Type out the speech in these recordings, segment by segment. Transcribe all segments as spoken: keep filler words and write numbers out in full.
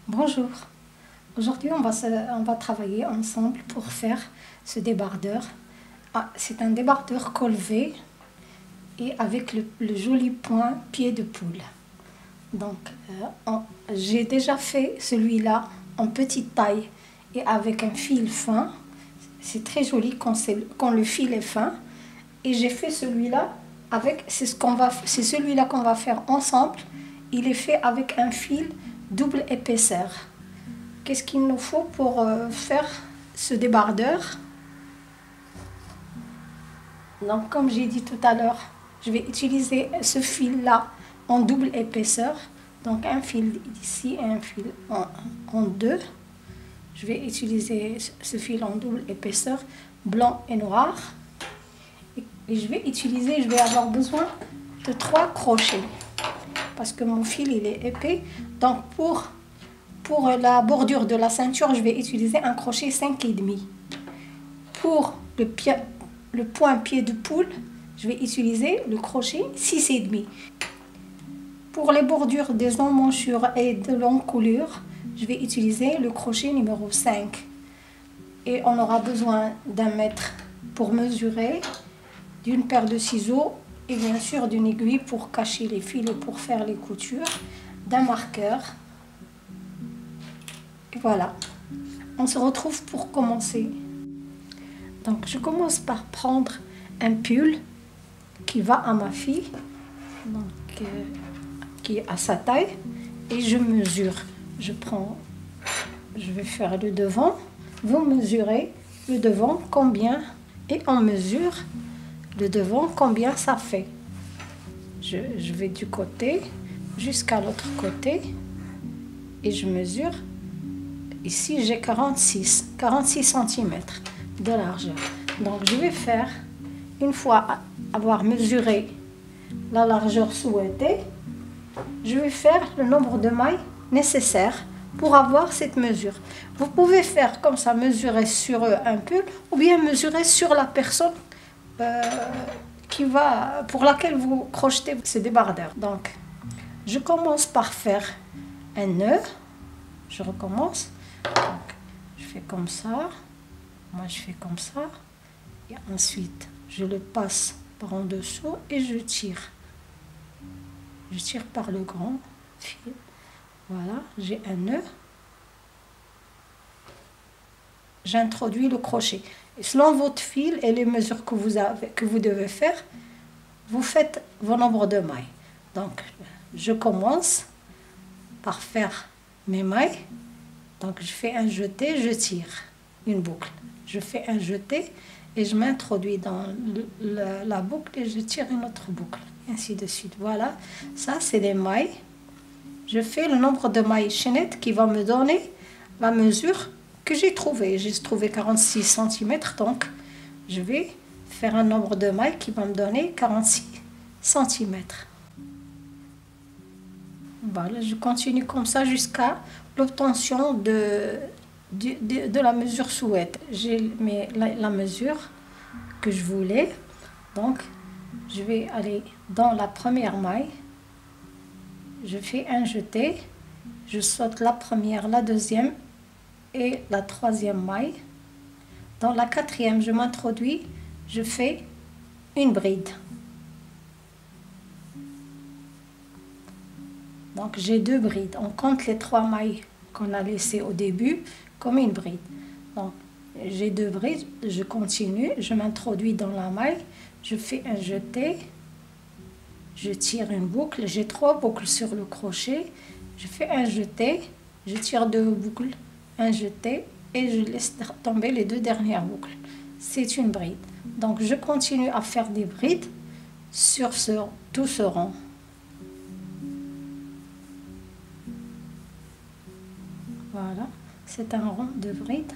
Bonjour, aujourd'hui on va, se- on va travailler ensemble pour faire ce débardeur. Ah, c'est un débardeur col V et avec le, le joli point pied de poule. Donc euh, en- j'ai déjà fait celui-là en petite taille et avec un fil fin. C'est très joli quand, c'est- quand le fil est fin. Et j'ai fait celui-là avec, c'est ce qu'on va, c'est celui-là qu'on va faire ensemble. Il est fait avec un fil double épaisseur. Qu'est-ce qu'il nous faut pour euh, faire ce débardeur? Donc, comme j'ai dit tout à l'heure, je vais utiliser ce fil-là en double épaisseur. Donc, un fil ici et un fil en, en deux. Je vais utiliser ce fil en double épaisseur, blanc et noir. Et je vais utiliser, je vais avoir besoin de trois crochets. Parce que mon fil, il est épais. Donc, pour... Pour la bordure de la ceinture, je vais utiliser un crochet cinq et demi. Pour le, pied, le point pied de poule, je vais utiliser le crochet six et demi. Pour les bordures des emmanchures et de l'encolure, je vais utiliser le crochet numéro cinq. Et on aura besoin d'un mètre pour mesurer, d'une paire de ciseaux et bien sûr d'une aiguille pour cacher les fils et pour faire les coutures, d'un marqueur. Et voilà, on se retrouve pour commencer. Donc je commence par prendre un pull qui va à ma fille, donc, euh, qui est à sa taille, et je mesure. Je prends, je vais faire le devant, vous mesurez le devant combien, et on mesure le devant combien ça fait. Je, je vais du côté jusqu'à l'autre côté, et je mesure. Ici, j'ai quarante-six centimètres de largeur. Donc, je vais faire, une fois avoir mesuré la largeur souhaitée, je vais faire le nombre de mailles nécessaires pour avoir cette mesure. Vous pouvez faire comme ça, mesurer sur un pull ou bien mesurer sur la personne euh, qui va, pour laquelle vous crochetez ce débardeur. Donc, je commence par faire un nœud. Je recommence. Donc, je fais comme ça, moi je fais comme ça, et ensuite je le passe par en dessous et je tire. Je tire par le grand fil. Voilà, j'ai un nœud. J'introduis le crochet. Et selon votre fil et les mesures que vous avez, que vous devez faire, vous faites vos nombres de mailles. Donc, je commence par faire mes mailles. Donc, je fais un jeté, je tire une boucle. Je fais un jeté et je m'introduis dans le, le, la boucle et je tire une autre boucle. Et ainsi de suite. Voilà, ça c'est des mailles. Je fais le nombre de mailles chaînettes qui va me donner la mesure que j'ai trouvée. J'ai trouvé quarante-six centimètres, donc je vais faire un nombre de mailles qui va me donner quarante-six centimètres. Voilà, je continue comme ça jusqu'à l'obtention de, de, de, de la mesure souhaitée. J'ai la, la mesure que je voulais, donc je vais aller dans la première maille, je fais un jeté, je saute la première, la deuxième et la troisième maille. Dans la quatrième, je m'introduis, je fais une bride. Donc j'ai deux brides. On compte les trois mailles qu'on a laissées au début comme une bride. Donc j'ai deux brides, je continue, je m'introduis dans la maille, je fais un jeté, je tire une boucle, j'ai trois boucles sur le crochet, je fais un jeté, je tire deux boucles, un jeté et je laisse tomber les deux dernières boucles. C'est une bride. Donc je continue à faire des brides sur ce, tout ce rond. Voilà, c'est un rond de bride.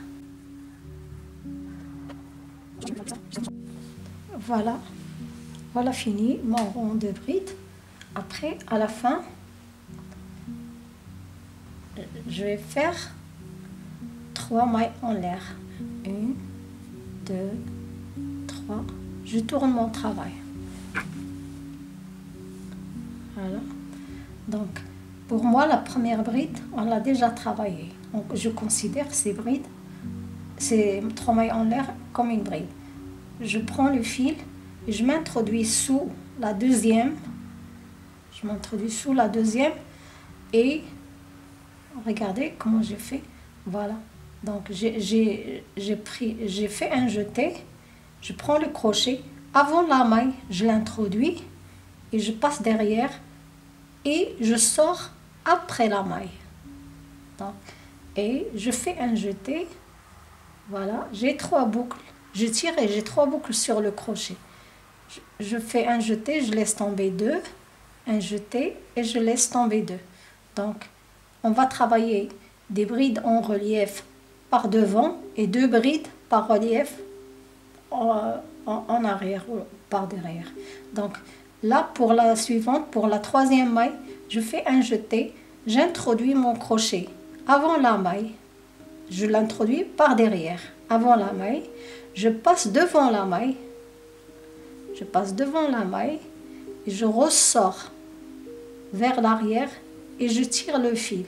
Voilà, voilà fini mon rond de bride. Après, à la fin, je vais faire trois mailles en l'air. Une, deux, trois. Je tourne mon travail. Voilà. Donc, Pour moi, la première bride, on l'a déjà travaillée. Donc, je considère ces brides, ces trois mailles en l'air, comme une bride. Je prends le fil et je m'introduis sous la deuxième. Je m'introduis sous la deuxième et regardez comment j'ai fait. Voilà. Donc, j'ai pris, j'ai fait un jeté. Je prends le crochet. Avant la maille, je l'introduis et je passe derrière et je sors après la maille. Donc, et je fais un jeté. Voilà, j'ai trois boucles. Je tire et j'ai trois boucles sur le crochet. Je, je fais un jeté, je laisse tomber deux. Un jeté et je laisse tomber deux. Donc, on va travailler des brides en relief par devant et deux brides par relief en, en, en arrière ou par derrière. Donc, là, pour la suivante, pour la troisième maille, je fais un jeté. J'introduis mon crochet avant la maille. Je l'introduis par derrière, avant la maille. Je passe devant la maille. Je passe devant la maille et je ressors vers l'arrière et je tire le fil.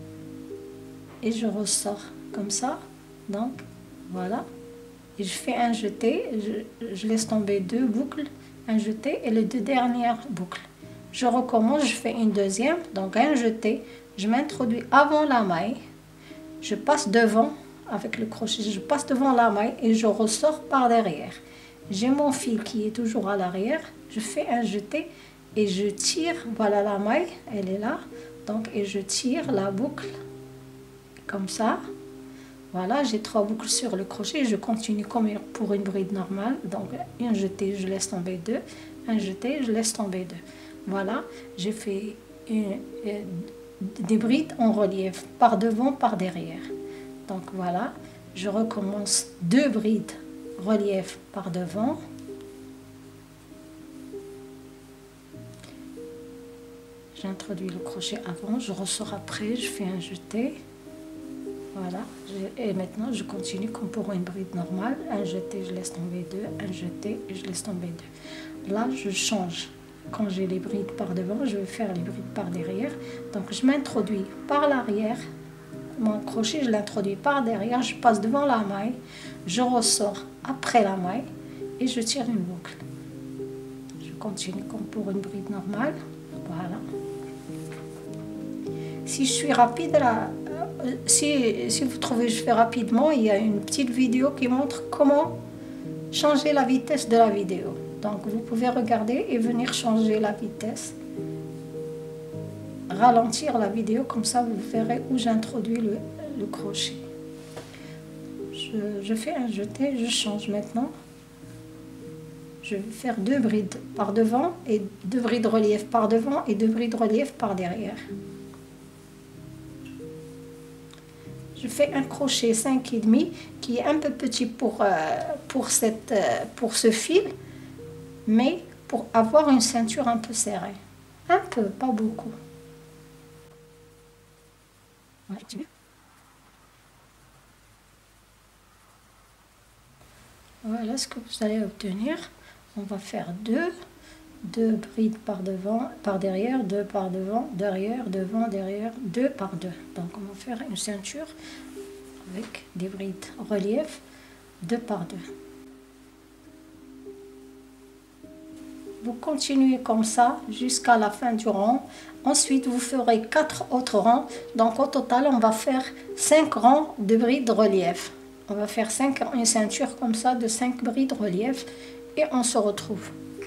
Et je ressors comme ça. Donc, voilà. Et je fais un jeté. Je, je laisse tomber deux boucles. Un jeté et les deux dernières boucles. Je recommence, je fais une deuxième. Donc, un jeté. Je m'introduis avant la maille. Je passe devant. Avec le crochet, je passe devant la maille et je ressors par derrière. J'ai mon fil qui est toujours à l'arrière. Je fais un jeté et je tire. Voilà la maille, elle est là. Donc, et je tire la boucle comme ça. Voilà, j'ai trois boucles sur le crochet. Je continue comme pour une bride normale. Donc, un jeté, je laisse tomber deux. Un jeté, je laisse tomber deux. Voilà, j'ai fait une, une, des brides en relief par devant, par derrière. Donc voilà, je recommence deux brides relief par devant. J'introduis le crochet avant, je ressors après, je fais un jeté. Voilà, et maintenant je continue comme pour une bride normale. Un jeté, je laisse tomber deux, un jeté et je laisse tomber deux. Là, je change. Quand j'ai les brides par devant, je vais faire les brides par derrière. Donc je m'introduis par l'arrière. Mon crochet, je l'introduis par derrière, je passe devant la maille, je ressors après la maille et je tire une boucle. Je continue comme pour une bride normale. Voilà. Si je suis rapide, là, si, si vous trouvez que je fais rapidement, il y a une petite vidéo qui montre comment changer la vitesse de la vidéo. Donc vous pouvez regarder et venir changer la vitesse. Ralentir la vidéo, comme ça vous verrez où j'introduis le, le crochet. Je, je fais un jeté, je change maintenant. Je vais faire deux brides par devant et deux brides relief par devant et deux brides relief par derrière. Je fais un crochet cinq et demi qui est un peu petit pour, euh, pour, cette, euh, pour ce fil, mais pour avoir une ceinture un peu serrée. Un peu, pas beaucoup. Voilà ce que vous allez obtenir. On va faire deux, deux brides par devant, par derrière, deux par devant, derrière, devant, derrière, deux par deux. Donc on va faire une ceinture avec des brides relief, deux par deux. Vous continuez comme ça jusqu'à la fin du rang. Ensuite, vous ferez quatre autres rangs. Donc, au total, on va faire cinq rangs de brides relief. On va faire cinq, une ceinture comme ça de cinq brides relief. Et on se retrouve.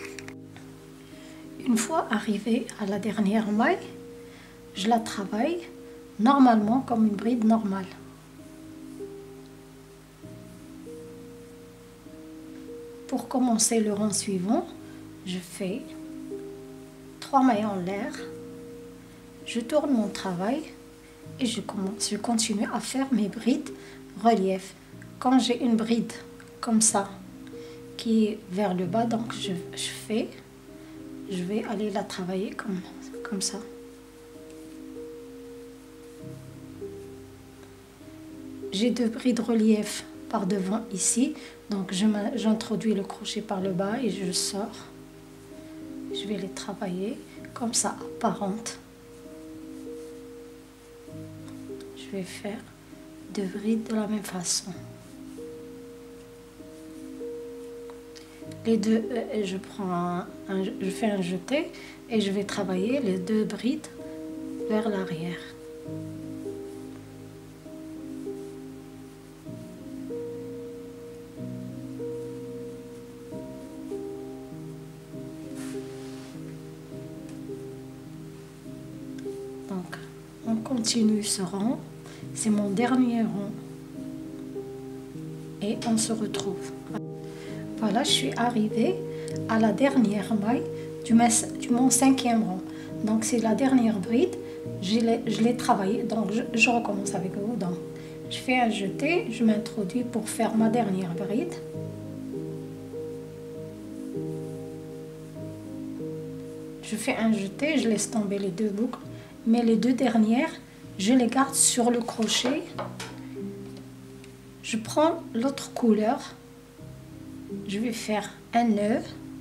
Une fois arrivé à la dernière maille, je la travaille normalement comme une bride normale. Pour commencer le rang suivant, je fais trois mailles en l'air, je tourne mon travail et je commence, je continue à faire mes brides relief. Quand j'ai une bride comme ça qui est vers le bas, donc je, je fais, je vais aller la travailler comme, comme ça. J'ai deux brides relief par devant ici, donc j'introduis le crochet par le bas et je sors. Je vais les travailler comme ça, apparente. je vais faire deux brides de la même façon. Les deux, euh, je prends un, un, je fais un jeté et je vais travailler les deux brides vers l'arrière. Donc, on continue ce rang. C'est mon dernier rang. Et on se retrouve. Voilà, je suis arrivée à la dernière maille du, du mon cinquième rang. Donc, c'est la dernière bride. Je l'ai travaillée. Donc, je, je recommence avec vous. Donc, je fais un jeté. Je m'introduis pour faire ma dernière bride. Je fais un jeté. Je laisse tomber les deux boucles. Mais les deux dernières, je les garde sur le crochet. Je prends l'autre couleur. Je vais faire un nœud.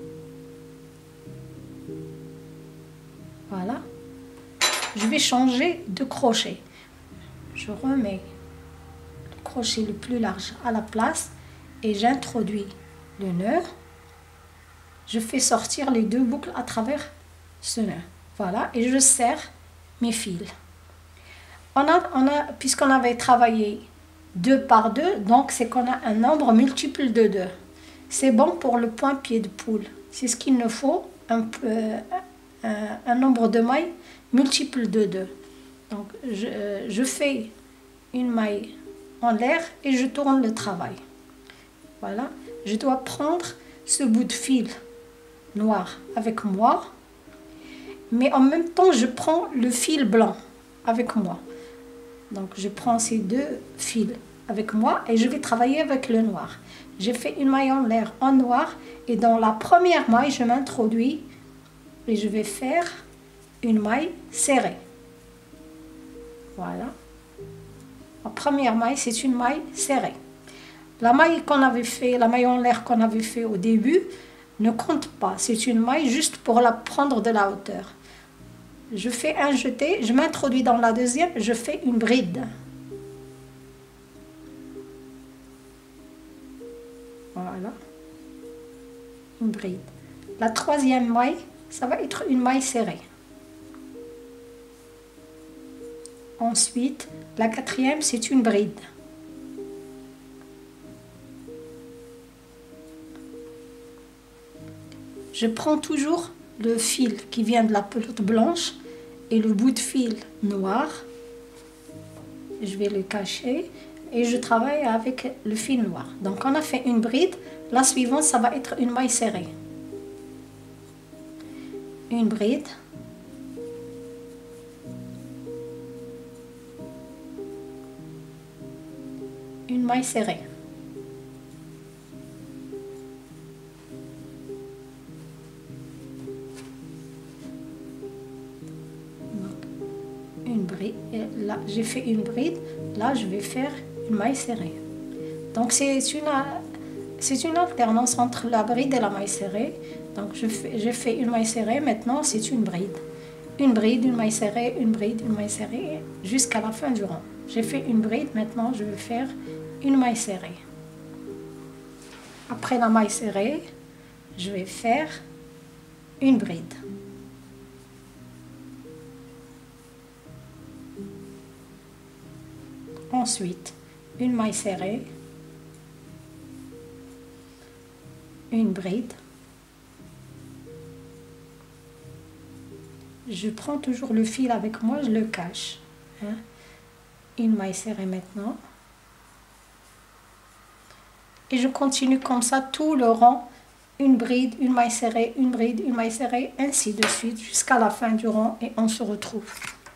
Voilà. Je vais changer de crochet. Je remets le crochet le plus large à la place et j'introduis le nœud. Je fais sortir les deux boucles à travers ce nœud. Voilà. Et je serre mes fils. On a, on a, puisqu'on avait travaillé deux par deux, donc c'est qu'on a un nombre multiple de deux. C'est bon pour le point pied de poule. C'est ce qu'il nous faut, un, euh, un, un nombre de mailles multiple de deux. Donc je, euh, je fais une maille en l'air et je tourne le travail. Voilà. Je dois prendre ce bout de fil noir avec moi. Mais en même temps, je prends le fil blanc avec moi. Donc, je prends ces deux fils avec moi et je vais travailler avec le noir. J'ai fait une maille en l'air en noir et dans la première maille, je m'introduis et je vais faire une maille serrée. Voilà. La première maille, c'est une maille serrée. La maille qu'on avait fait, la maille en l'air qu'on avait fait au début, ne compte pas. C'est une maille juste pour la prendre de la hauteur. Je fais un jeté, je m'introduis dans la deuxième, je fais une bride. Voilà. Une bride. La troisième maille, ça va être une maille serrée. Ensuite, la quatrième, c'est une bride. Je prends toujours le fil qui vient de la pelote blanche et le bout de fil noir. Je vais le cacher et je travaille avec le fil noir. Donc on a fait une bride. La suivante, ça va être une maille serrée. Une bride. Une maille serrée. Là, j'ai fait une bride, là je vais faire une maille serrée. Donc c'est une, c'est une alternance entre la bride et la maille serrée. Donc je fais, je fais une maille serrée, maintenant c'est une bride. Une bride, une maille serrée, une bride, une maille serrée, jusqu'à la fin du rang. J'ai fait une bride, maintenant je vais faire une maille serrée. Après la maille serrée, je vais faire une bride. Ensuite, une maille serrée, une bride. Je prends toujours le fil avec moi, je le cache. Hein. Une maille serrée maintenant. Et je continue comme ça tout le rang. Une bride, une maille serrée, une bride, une maille serrée, ainsi de suite jusqu'à la fin du rang et on se retrouve.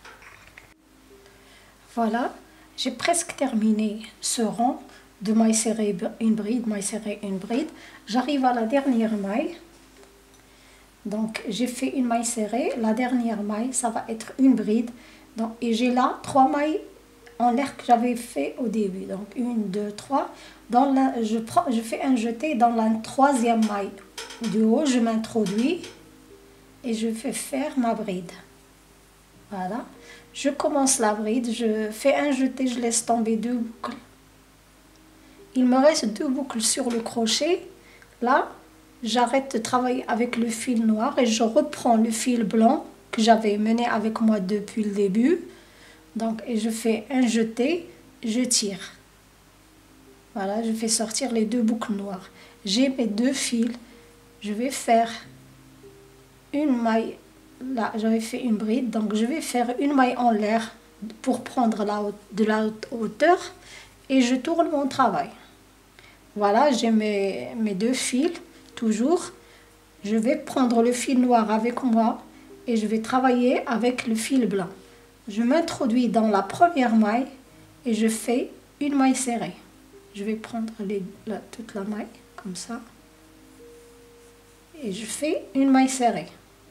Voilà. J'ai presque terminé ce rang de maille serrée, une bride, maille serrée, une bride. J'arrive à la dernière maille. Donc, j'ai fait une maille serrée. La dernière maille, ça va être une bride. Donc, et j'ai là trois mailles en l'air que j'avais fait au début. Donc, une, deux, trois. Dans la, je, prends, je fais un jeté dans la troisième maille du haut. Je m'introduis et je fais faire ma bride. Voilà. Je commence la bride, je fais un jeté, je laisse tomber deux boucles. Il me reste deux boucles sur le crochet. Là, j'arrête de travailler avec le fil noir et je reprends le fil blanc que j'avais mené avec moi depuis le début. Donc, et je fais un jeté, je tire. Voilà, je fais sortir les deux boucles noires. J'ai mes deux fils. Je vais faire une maille. Là, j'avais fait une bride, donc je vais faire une maille en l'air pour prendre la, de la hauteur et je tourne mon travail. Voilà, j'ai mes, mes deux fils, toujours. Je vais prendre le fil noir avec moi et je vais travailler avec le fil blanc. Je m'introduis dans la première maille et je fais une maille serrée. Je vais prendre les, la, toute la maille, comme ça. Et je fais une maille serrée.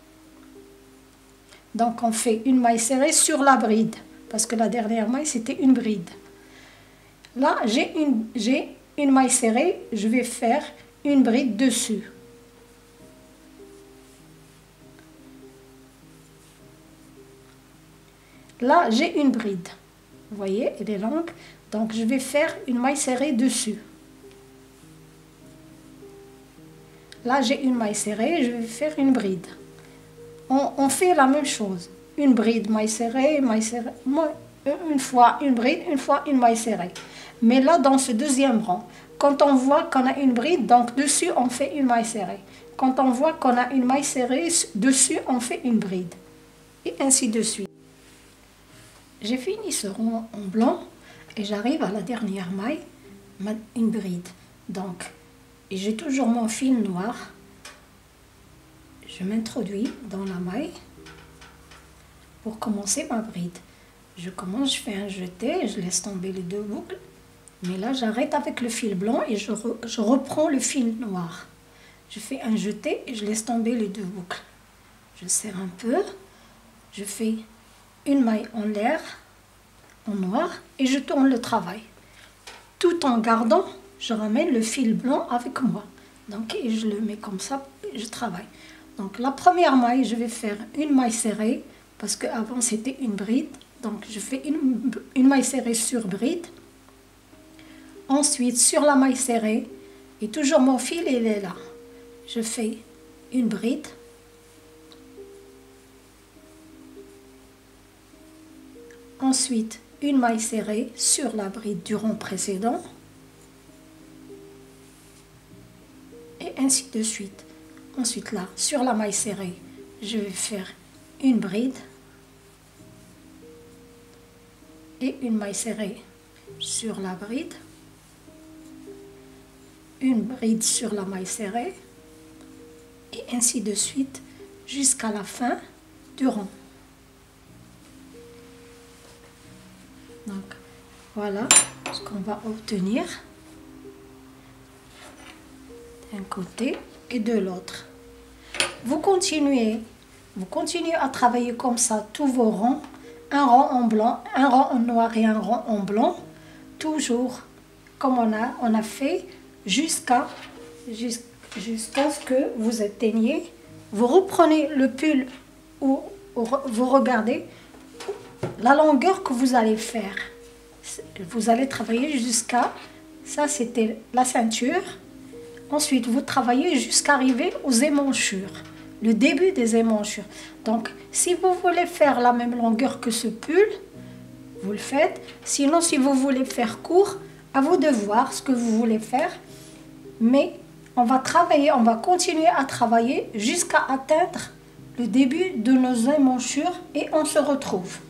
Donc on fait une maille serrée sur la bride, parce que la dernière maille c'était une bride. Là j'ai une, j'ai une maille serrée, je vais faire une bride dessus. Là j'ai une bride, vous voyez, elle est longue, donc je vais faire une maille serrée dessus. Là j'ai une maille serrée, je vais faire une bride. On, on fait la même chose, une bride, maille serrée, maille serrée, une fois une bride, une fois une maille serrée. Mais là, dans ce deuxième rang, quand on voit qu'on a une bride, donc dessus, on fait une maille serrée. Quand on voit qu'on a une maille serrée, dessus, on fait une bride. Et ainsi de suite. J'ai fini ce rang en blanc et j'arrive à la dernière maille, une bride. Donc, j'ai toujours mon fil noir. Je m'introduis dans la maille pour commencer ma bride. Je commence, je fais un jeté, je laisse tomber les deux boucles. Mais là, j'arrête avec le fil blanc et je, re, je reprends le fil noir. Je fais un jeté et je laisse tomber les deux boucles. Je serre un peu. Je fais une maille en l'air, en noir, et je tourne le travail. Tout en gardant, je ramène le fil blanc avec moi. Donc, et je le mets comme ça et je travaille. Donc la première maille, je vais faire une maille serrée, parce qu'avant c'était une bride. Donc je fais une, une maille serrée sur bride. Ensuite, sur la maille serrée, et toujours mon fil, il est là. Je fais une bride. Ensuite, une maille serrée sur la bride du rang précédent. Et ainsi de suite. Ensuite là, sur la maille serrée, je vais faire une bride et une maille serrée sur la bride, une bride sur la maille serrée et ainsi de suite jusqu'à la fin du rang. Donc voilà ce qu'on va obtenir d'un côté et de l'autre. Vous continuez, vous continuez à travailler comme ça tous vos rangs, un rang en blanc, un rang en noir et un rang en blanc, toujours comme on a, on a fait jusqu'à jusqu'à ce que vous atteigniez. Vous reprenez le pull ou vous regardez la longueur que vous allez faire. Vous allez travailler jusqu'à, ça c'était la ceinture. Ensuite, vous travaillez jusqu'à arriver aux émanchures, le début des émanchures. Donc, si vous voulez faire la même longueur que ce pull, vous le faites. Sinon, si vous voulez faire court, à vous de voir ce que vous voulez faire. Mais on va travailler, on va continuer à travailler jusqu'à atteindre le début de nos émanchures et on se retrouve.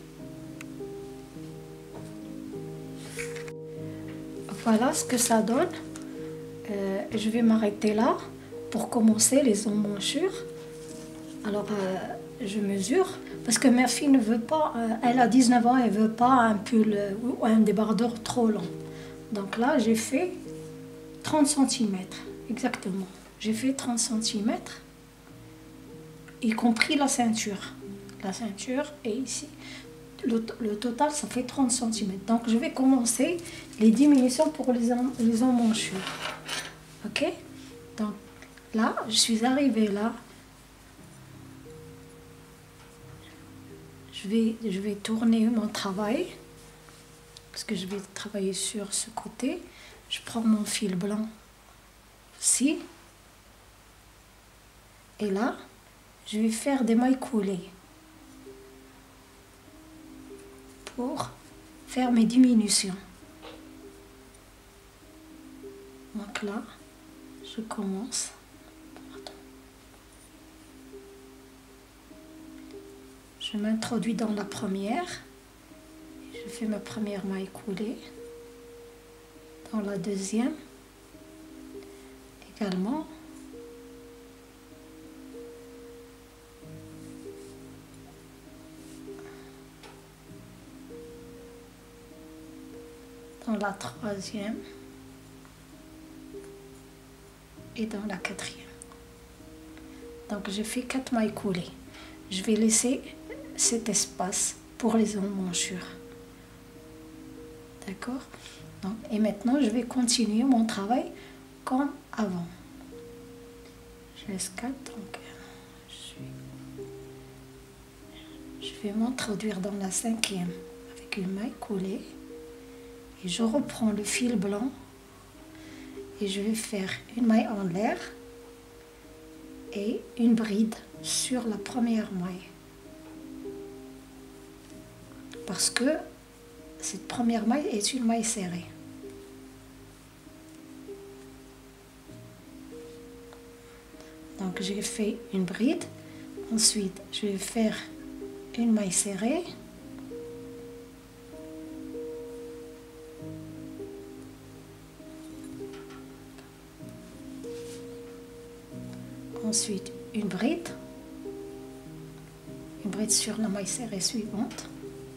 Voilà ce que ça donne. Euh, je vais m'arrêter là pour commencer les emmanchures. Alors, euh, je mesure, parce que ma fille ne veut pas, euh, elle a dix-neuf ans, elle ne veut pas un pull euh, ou un débardeur trop long. Donc là, j'ai fait trente centimètres, exactement. J'ai fait trente centimètres, y compris la ceinture. La ceinture est ici. Le, le total, ça fait trente centimètres. Donc, je vais commencer les diminutions pour les, en, les emmanchures. Ok? Donc, là, je suis arrivée là. je vais, je vais tourner mon travail, parce que je vais travailler sur ce côté. Je prends mon fil blanc ici, et là, je vais faire des mailles coulées pour faire mes diminutions. Donc là, je commence. Pardon. Je m'introduis dans la première. Je fais ma première maille coulée. Dans la deuxième, également. Dans la troisième. Et dans la quatrième. Donc je fais quatre mailles coulées. Je vais laisser cet espace pour les emmanchures. D'accord? Donc, et maintenant je vais continuer mon travail comme avant. Je laisse quatre. Donc je, suis... je vais m'introduire dans la cinquième avec une maille coulée. Et je reprends le fil blanc. Et je vais faire une maille en l'air et une bride sur la première maille. Parce que cette première maille est une maille serrée. Donc j'ai fait une bride. Ensuite, je vais faire une maille serrée. Ensuite, une bride, une bride sur la maille serrée suivante.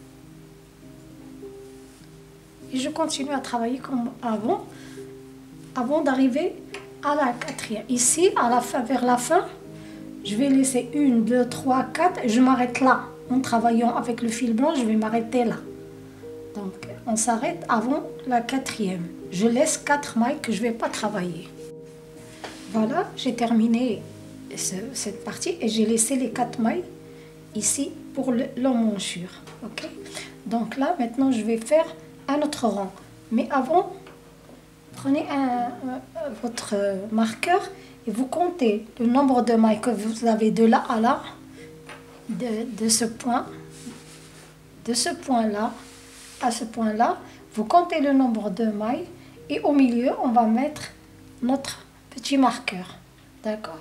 Et je continue à travailler comme avant, avant d'arriver à la quatrième. Ici, à la fin, vers la fin, je vais laisser une, deux, trois, quatre, et je m'arrête là. En travaillant avec le fil blanc, je vais m'arrêter là. Donc, on s'arrête avant la quatrième. Je laisse quatre mailles que je ne vais pas travailler. Voilà, j'ai terminé ce, cette partie et j'ai laissé les quatre mailles ici pour l'emmanchure. Ok? Donc là, maintenant, je vais faire un autre rang. Mais avant, prenez un, un, votre marqueur et vous comptez le nombre de mailles que vous avez de là à là, de, de ce point, de ce point-là à ce point-là. Vous comptez le nombre de mailles et au milieu, on va mettre notre petit marqueur. D'accord?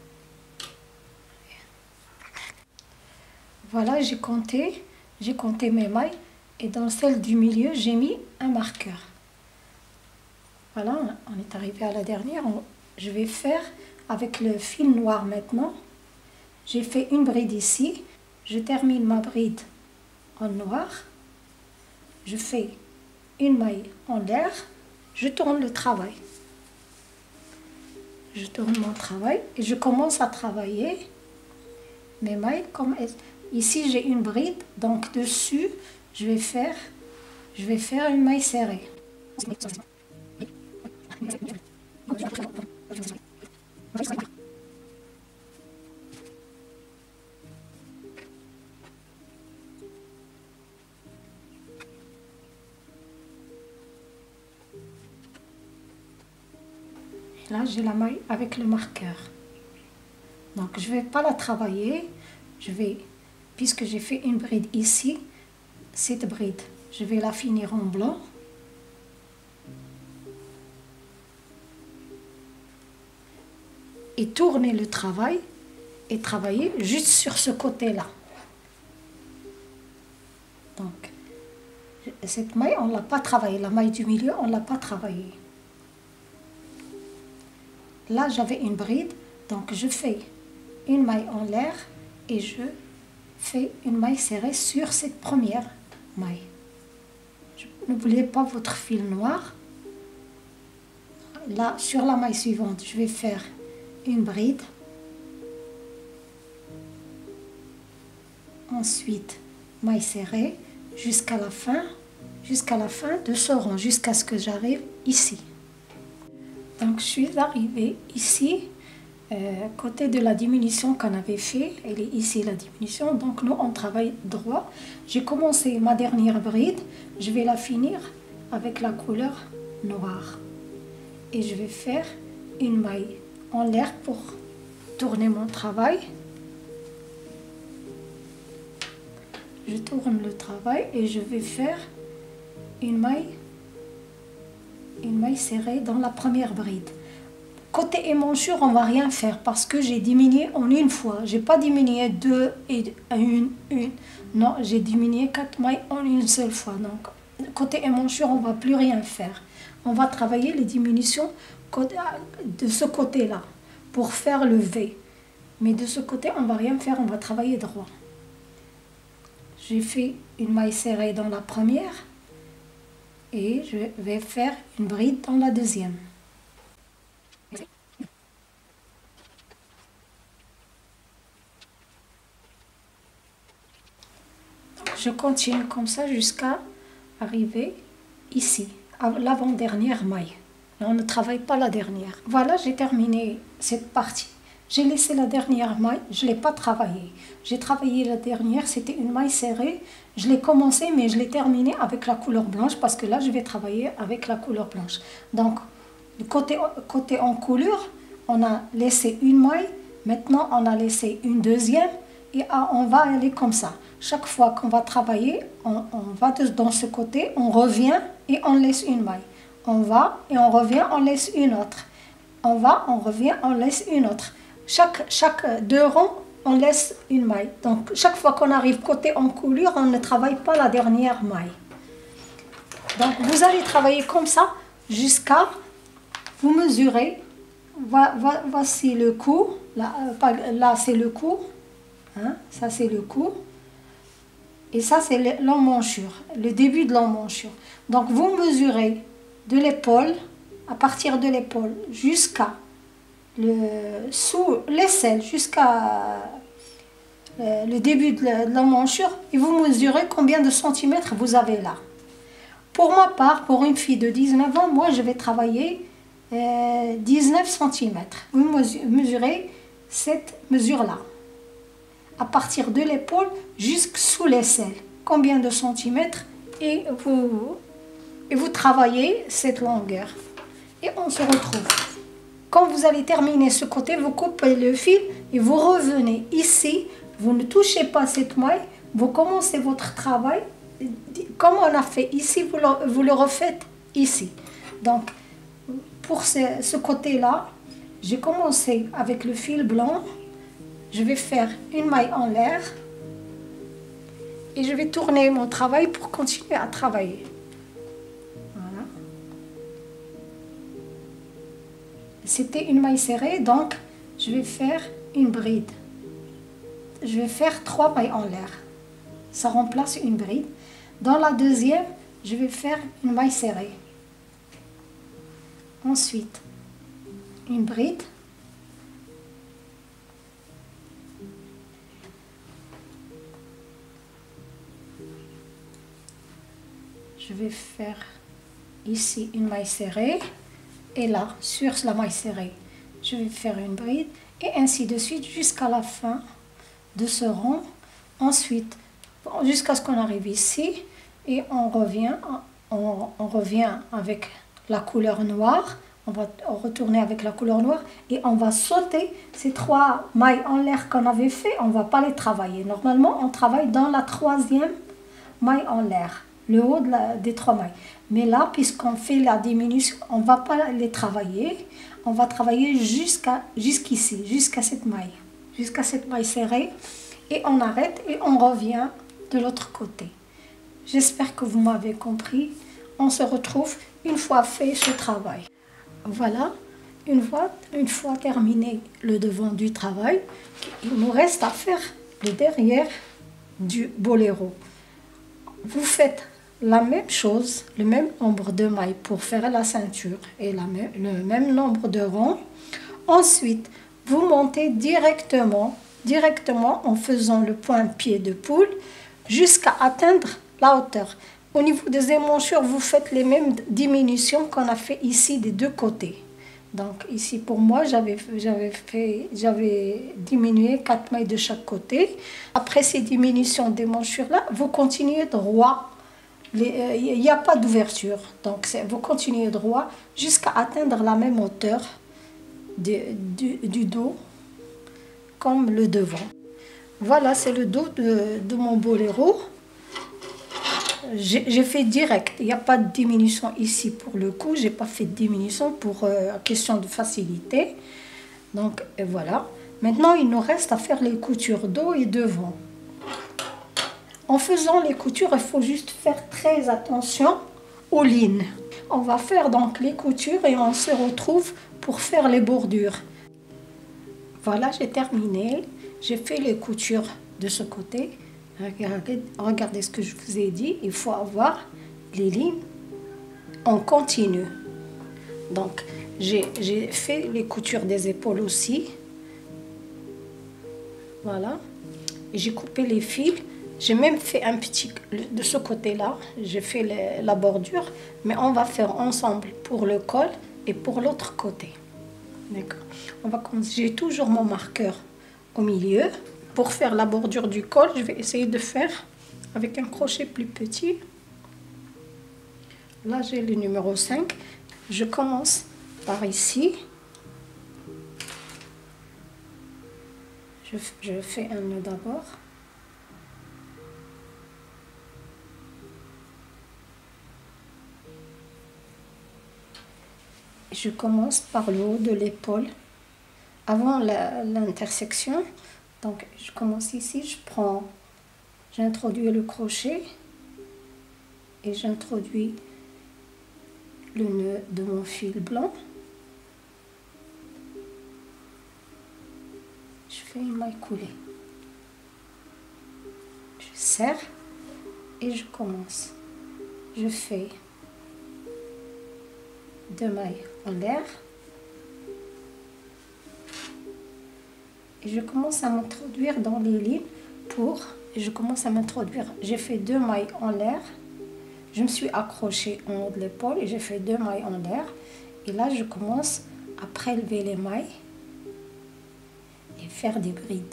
Voilà, j'ai compté, j'ai compté mes mailles et dans celle du milieu, j'ai mis un marqueur. Voilà, on est arrivé à la dernière. On, je vais faire avec le fil noir maintenant. J'ai fait une bride ici. Je termine ma bride en noir. Je fais une maille en l'air. Je tourne le travail. Je tourne mon travail et je commence à travailler mes mailles comme ici j'ai une bride, donc dessus je vais faire je vais faire une maille serrée. Et là j'ai la maille avec le marqueur. Donc je vais pas la travailler, je vais, puisque j'ai fait une bride ici, cette bride, je vais la finir en blanc. Et tourner le travail et travailler juste sur ce côté-là. Donc, cette maille, on ne l'a pas travaillée. La maille du milieu, on ne l'a pas travaillée. Là, j'avais une bride, donc je fais une maille en l'air et je fais une maille serrée sur cette première maille. N'oubliez pas votre fil noir. Là, sur la maille suivante, je vais faire une bride. Ensuite, maille serrée jusqu'à la fin, jusqu'à la fin de ce rang, jusqu'à ce que j'arrive ici. Donc, je suis arrivée ici. Euh, côté de la diminution qu'on avait fait, elle est ici la diminution, donc nous on travaille droit. J'ai commencé ma dernière bride, je vais la finir avec la couleur noire. Et je vais faire une maille en l'air pour tourner mon travail. Je tourne le travail et je vais faire une maille, une maille serrée dans la première bride. Côté émanchure, on va rien faire parce que j'ai diminué en une fois. J'ai pas diminué deux et une, une. Non, j'ai diminué quatre mailles en une seule fois. Donc, côté émanchure, on va plus rien faire. On va travailler les diminutions de ce côté-là pour faire le V. Mais de ce côté, on va rien faire, on va travailler droit. J'ai fait une maille serrée dans la première et je vais faire une bride dans la deuxième. Je continue comme ça jusqu'à arriver ici, à l'avant-dernière maille. On ne travaille pas la dernière. Voilà, j'ai terminé cette partie. J'ai laissé la dernière maille, je ne l'ai pas travaillée. J'ai travaillé la dernière, c'était une maille serrée. Je l'ai commencé, mais je l'ai terminée avec la couleur blanche parce que là, je vais travailler avec la couleur blanche. Donc, côté, côté en couleur, on a laissé une maille. Maintenant, on a laissé une deuxième et on va aller comme ça. Chaque fois qu'on va travailler, on, on va de, dans ce côté, on revient et on laisse une maille. On va et on revient, on laisse une autre. On va, on revient, on laisse une autre. Chaque, chaque deux rangs, on laisse une maille. Donc, chaque fois qu'on arrive côté en couleur, on ne travaille pas la dernière maille. Donc, vous allez travailler comme ça jusqu'à, vous mesurez, va, va, voici le cou, là, là c'est le cou, hein, ça c'est le cou, et ça c'est l'emmanchure, le début de l'emmanchure. Donc, vous mesurez de l'épaule, à partir de l'épaule jusqu'à le sous l'aisselle, jusqu'à euh, le début de l'emmanchure, et vous mesurez combien de centimètres vous avez là. Pour ma part, pour une fille de dix-neuf ans, moi je vais travailler euh, dix-neuf centimètres. Vous mesurez cette mesure-là, à partir de l'épaule jusqu'à sous l'aisselle. Combien de centimètres, et vous, et vous travaillez cette longueur. Et on se retrouve. Quand vous allez terminer ce côté, vous coupez le fil et vous revenez ici. Vous ne touchez pas cette maille. Vous commencez votre travail. Comme on a fait ici, vous le, vous le refaites ici. Donc, pour ce, ce côté-là, j'ai commencé avec le fil blanc. Je vais faire une maille en l'air. Et je vais tourner mon travail pour continuer à travailler. Voilà. C'était une maille serrée, donc je vais faire une bride. Je vais faire trois mailles en l'air. Ça remplace une bride. Dans la deuxième, je vais faire une maille serrée. Ensuite, une bride. Je vais faire ici une maille serrée. Et là, sur la maille serrée, je vais faire une bride. Et ainsi de suite jusqu'à la fin de ce rang. Ensuite, jusqu'à ce qu'on arrive ici. Et on revient, on, on revient avec la couleur noire. On va retourner avec la couleur noire. Et on va sauter ces trois mailles en l'air qu'on avait fait. On ne va pas les travailler. Normalement, on travaille dans la troisième maille en l'air. Le haut de la, des trois mailles. Mais là, puisqu'on fait la diminution, on ne va pas les travailler. On va travailler jusqu'à jusqu'ici, jusqu'à cette maille. Jusqu'à cette maille serrée. Et on arrête et on revient de l'autre côté. J'espère que vous m'avez compris. On se retrouve une fois fait ce travail. Voilà, une fois, une fois terminé le devant du travail, il nous reste à faire le derrière du boléro. Vous faites la même chose, le même nombre de mailles pour faire la ceinture et la même, le même nombre de rangs. Ensuite, vous montez directement, directement en faisant le point-pied de poule jusqu'à atteindre la hauteur. Au niveau des émanchures, vous faites les mêmes diminutions qu'on a fait ici des deux côtés. Donc ici pour moi, j'avais j'avais fait j'avais diminué quatre mailles de chaque côté. Après ces diminutions des manchures là, vous continuez droit. Il n'y a pas d'ouverture. Donc vous continuez droit jusqu'à atteindre la même hauteur de, du, du dos comme le devant. Voilà, c'est le dos de, de mon boléro. J'ai fait direct, il n'y a pas de diminution ici pour le cou, j'ai pas fait de diminution pour euh, question de facilité. Donc et voilà. Maintenant il nous reste à faire les coutures dos et devant. En faisant les coutures, il faut juste faire très attention aux lignes. On va faire donc les coutures et on se retrouve pour faire les bordures. Voilà, j'ai terminé. J'ai fait les coutures de ce côté. Regardez, regardez ce que je vous ai dit. Il faut avoir les lignes en continu. Donc, j'ai fait les coutures des épaules aussi. Voilà. Et j'ai coupé les fils. J'ai même fait un petit... De ce côté-là, j'ai fait les, la bordure. Mais on va faire ensemble pour le col et pour l'autre côté. D'accord. On va commencer. J'ai toujours mon marqueur au milieu. Pour faire la bordure du col, je vais essayer de faire avec un crochet plus petit. Là, j'ai le numéro cinq. Je commence par ici. Je, je fais un nœud d'abord. Je commence par le haut de l'épaule, avant l'intersection. Donc, je commence ici, je prends, j'introduis le crochet et j'introduis le nœud de mon fil blanc. Je fais une maille coulée. Je serre et je commence. Je fais deux mailles en l'air. Et je commence à m'introduire dans les lignes pour, et je commence à m'introduire, j'ai fait deux mailles en l'air, je me suis accrochée en haut de l'épaule et j'ai fait deux mailles en l'air. Et là, je commence à prélever les mailles et faire des brides.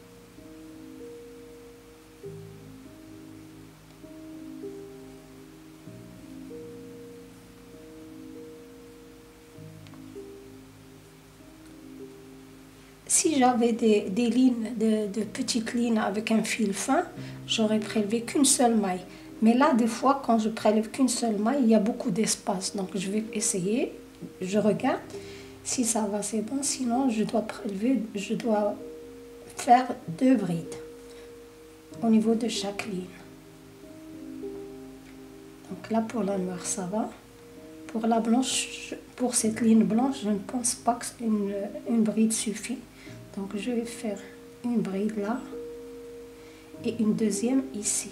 Si j'avais des, des lignes, de, de petites lignes avec un fil fin, j'aurais prélevé qu'une seule maille. Mais là, des fois, quand je prélève qu'une seule maille, il y a beaucoup d'espace. Donc, je vais essayer, je regarde. Si ça va, c'est bon. Sinon, je dois prélever, je dois faire deux brides au niveau de chaque ligne. Donc là, pour la noire, ça va. Pour la blanche, pour cette ligne blanche, je ne pense pas qu'une une bride suffit. Donc je vais faire une bride là et une deuxième ici.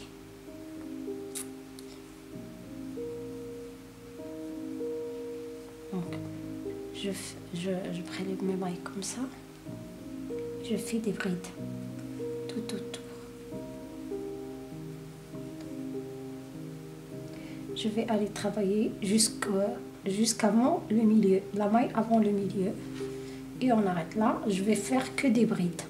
Donc je, je, je prélève mes mailles comme ça. Je fais des brides tout autour. Je vais aller travailler jusqu'à jusqu'avant le milieu, la maille avant le milieu. Et on arrête là, je vais faire que des brides.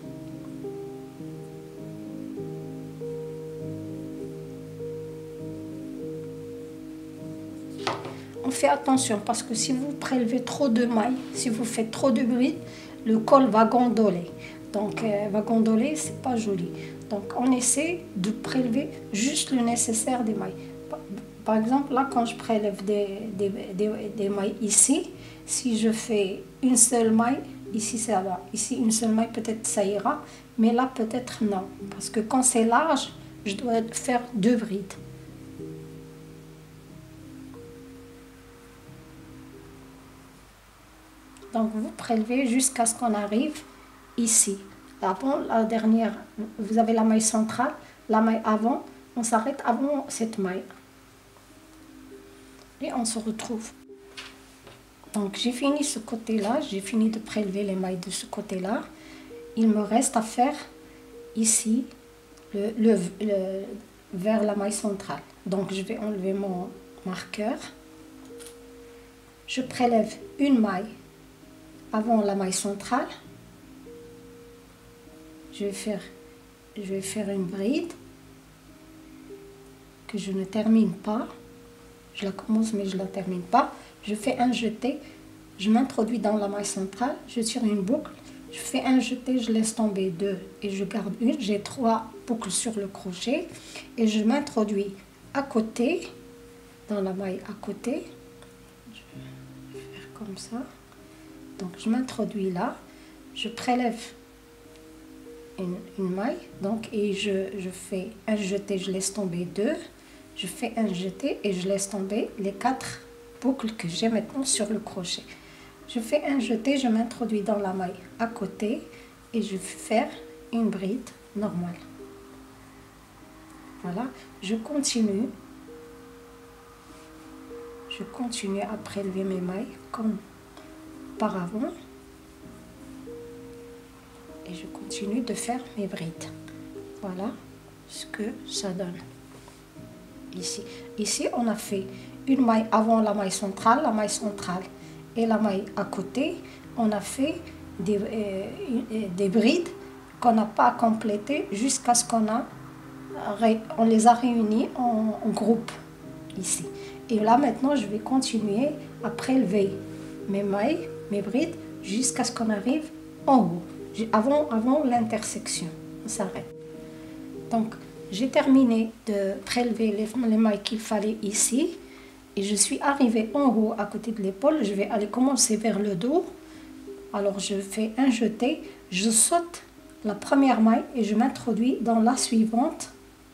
On fait attention parce que si vous prélevez trop de mailles, si vous faites trop de brides, le col va gondoler. Donc, euh, va gondoler, c'est pas joli. Donc, on essaie de prélever juste le nécessaire des mailles. Par exemple, là, quand je prélève des, des, des, des mailles ici, si je fais une seule maille, ici ça va. Ici, une seule maille, peut-être ça ira. Mais là, peut-être non. Parce que quand c'est large, je dois faire deux brides. Donc, vous prélevez jusqu'à ce qu'on arrive ici. Avant, la dernière, vous avez la maille centrale, la maille avant. On s'arrête avant cette maille. Et on se retrouve. Donc j'ai fini ce côté-là, j'ai fini de prélever les mailles de ce côté-là. Il me reste à faire ici, le, le, le, vers la maille centrale. Donc je vais enlever mon marqueur. Je prélève une maille avant la maille centrale. Je vais faire, je vais faire une bride que je ne termine pas. Je la commence mais je la termine pas. Je fais un jeté, je m'introduis dans la maille centrale, je tire une boucle, je fais un jeté, je laisse tomber deux et je garde une. J'ai trois boucles sur le crochet et je m'introduis à côté, dans la maille à côté. Je vais faire comme ça. Donc je m'introduis là, je prélève une, une maille, donc et je, je fais un jeté, je laisse tomber deux. Je fais un jeté et je laisse tomber les quatre boucles que j'ai maintenant sur le crochet. Je fais un jeté, je m'introduis dans la maille à côté et je vais faire une bride normale. Voilà, je continue. Je continue à prélever mes mailles comme auparavant. Et je continue de faire mes brides. Voilà ce que ça donne. Ici. Ici, on a fait une maille avant la maille centrale, la maille centrale et la maille à côté. On a fait des, euh, des brides qu'on n'a pas complétées jusqu'à ce qu'on a, on les a réunies en, en groupe ici. Et là, maintenant, je vais continuer à prélever mes mailles, mes brides, jusqu'à ce qu'on arrive en haut, avant, avant l'intersection. On s'arrête. Donc, j'ai terminé de prélever les, les mailles qu'il fallait ici et je suis arrivée en haut à côté de l'épaule. Je vais aller commencer vers le dos. Alors je fais un jeté, je saute la première maille et je m'introduis dans la suivante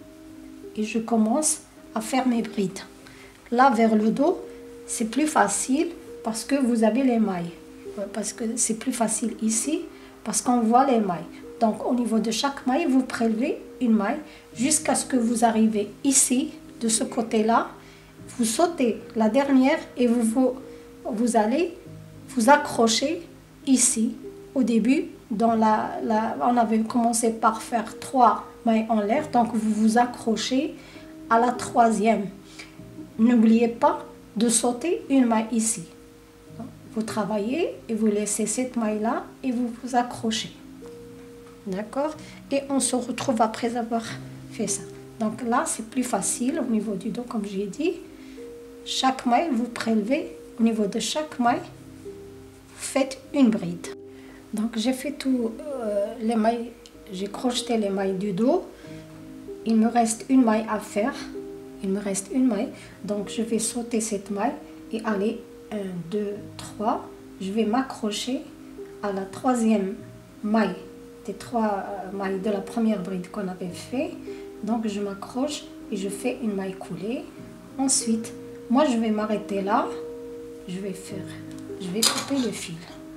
et je commence à faire mes brides. Là vers le dos, c'est plus facile parce que vous avez les mailles. Parce que c'est plus facile ici parce qu'on voit les mailles. Donc au niveau de chaque maille, vous prélevez une maille jusqu'à ce que vous arrivez ici, de ce côté-là. Vous sautez la dernière et vous, vous, vous allez vous accrocher ici. Au début, dans la, la, on avait commencé par faire trois mailles en l'air, donc vous vous accrochez à la troisième. N'oubliez pas de sauter une maille ici. Vous travaillez et vous laissez cette maille-là et vous vous accrochez. D'accord? Et on se retrouve après avoir fait ça. Donc là, c'est plus facile au niveau du dos, comme j'ai dit. Chaque maille, vous prélevez. Au niveau de chaque maille, vous faites une bride. Donc j'ai fait tout euh, les mailles, j'ai crocheté les mailles du dos. Il me reste une maille à faire. Il me reste une maille. Donc je vais sauter cette maille et aller un, deux, trois. Je vais m'accrocher à la troisième maille. Les trois mailles de la première bride qu'on avait fait. Donc je m'accroche et je fais une maille coulée. Ensuite, moi je vais m'arrêter là. Je vais faire, je vais couper le fil.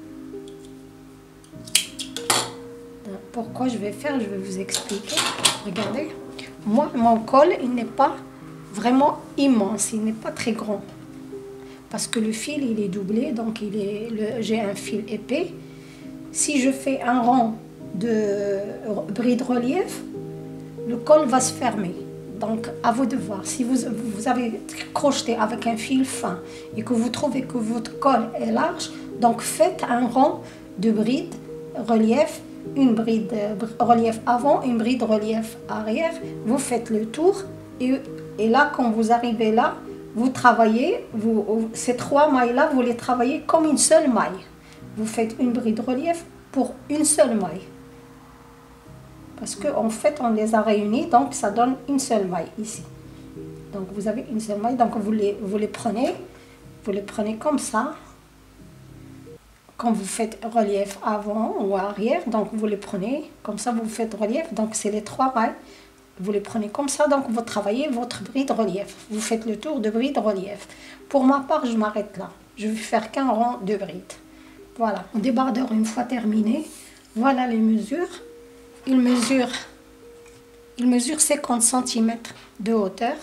Donc, pourquoi je vais faire, je vais vous expliquer. Regardez, moi mon col il n'est pas vraiment immense, il n'est pas très grand. Parce que le fil il est doublé, donc il est, le, j'ai un fil épais. Si je fais un rang de bride relief, le col va se fermer. Donc à vous de voir. Si vous, vous avez crocheté avec un fil fin et que vous trouvez que votre col est large, donc faites un rang de bride relief, une bride relief avant, une bride relief arrière. Vous faites le tour et, et là quand vous arrivez là, vous travaillez, vous, ces trois mailles là, vous les travaillez comme une seule maille. Vous faites une bride relief pour une seule maille. Parce qu'en fait, on les a réunis, donc ça donne une seule maille ici. Donc vous avez une seule maille, donc vous les, vous les prenez, vous les prenez comme ça. Quand vous faites relief avant ou arrière, donc vous les prenez, comme ça vous faites relief, donc c'est les trois mailles. Vous les prenez comme ça, donc vous travaillez votre bride relief. Vous faites le tour de bride relief. Pour ma part, je m'arrête là. Je vais faire qu'un rang de bride. Voilà, mon débardeur une fois terminé. Voilà les mesures. Il mesure, il mesure cinquante centimètres de hauteur.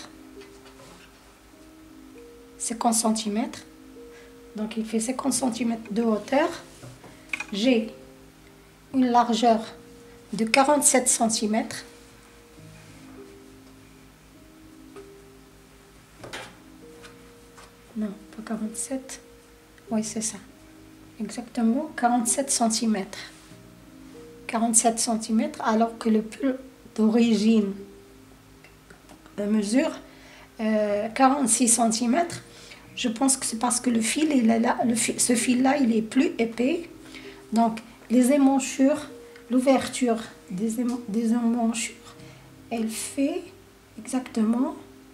cinquante centimètres. Donc il fait cinquante centimètres de hauteur. J'ai une largeur de quarante-sept centimètres. Non, pas quarante-sept. Oui, c'est ça. exactement quarante-sept centimètres. quarante-sept centimètres, alors que le pull d'origine mesure euh, quarante-six centimètres. Je pense que c'est parce que le fil, il est là, le fil, ce fil-là, il est plus épais. Donc, les émanchures, l'ouverture des, éman des émanchures, elle fait exactement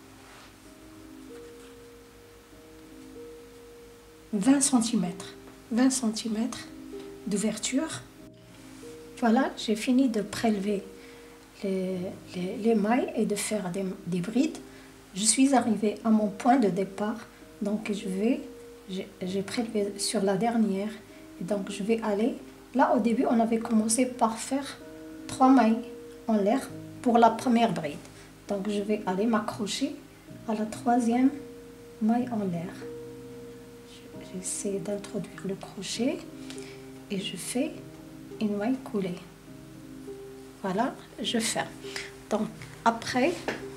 vingt centimètres. vingt centimètres d'ouverture. Voilà, j'ai fini de prélever les, les, les mailles et de faire des, des brides. Je suis arrivée à mon point de départ. Donc, je vais, j'ai prélevé sur la dernière. Et donc, je vais aller. Là, au début, on avait commencé par faire trois mailles en l'air pour la première bride. Donc, je vais aller m'accrocher à la troisième maille en l'air. J'essaie d'introduire le crochet et je fais une maille coulée. Voilà, je ferme. Donc, après,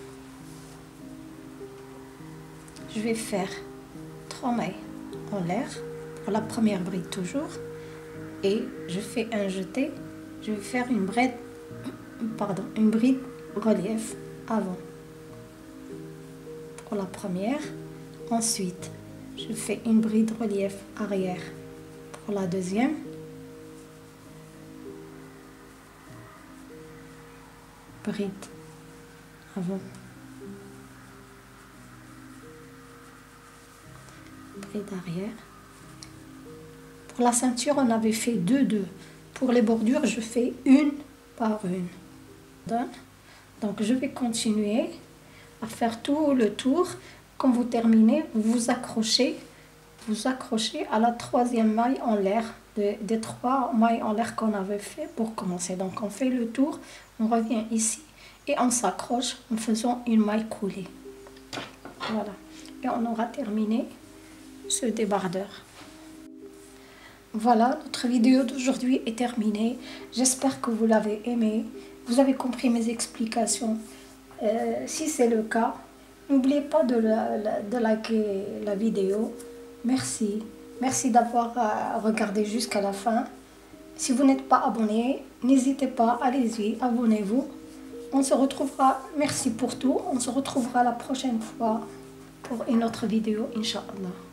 je vais faire trois mailles en l'air pour la première bride toujours. Et je fais un jeté. Je vais faire une bride, pardon, une bride relief avant pour la première. Ensuite, je fais une bride relief arrière pour la deuxième. Bride avant. Bride arrière. Pour la ceinture, on avait fait deux deux. Pour les bordures, je fais une par une. Donc, je vais continuer à faire tout le tour. Quand vous terminez, vous vous accrochez, vous accrochez à la troisième maille en l'air, des, des trois mailles en l'air qu'on avait fait pour commencer. Donc, on fait le tour, on revient ici et on s'accroche en faisant une maille coulée. Voilà. Et on aura terminé ce débardeur. Voilà, notre vidéo d'aujourd'hui est terminée. J'espère que vous l'avez aimé. Vous avez compris mes explications. Euh, si c'est le cas, n'oubliez pas de, la, de liker la vidéo. Merci. Merci d'avoir euh, regardé jusqu'à la fin. Si vous n'êtes pas abonné, n'hésitez pas, allez-y, abonnez-vous. On se retrouvera, merci pour tout. On se retrouvera la prochaine fois pour une autre vidéo, Inch'Allah.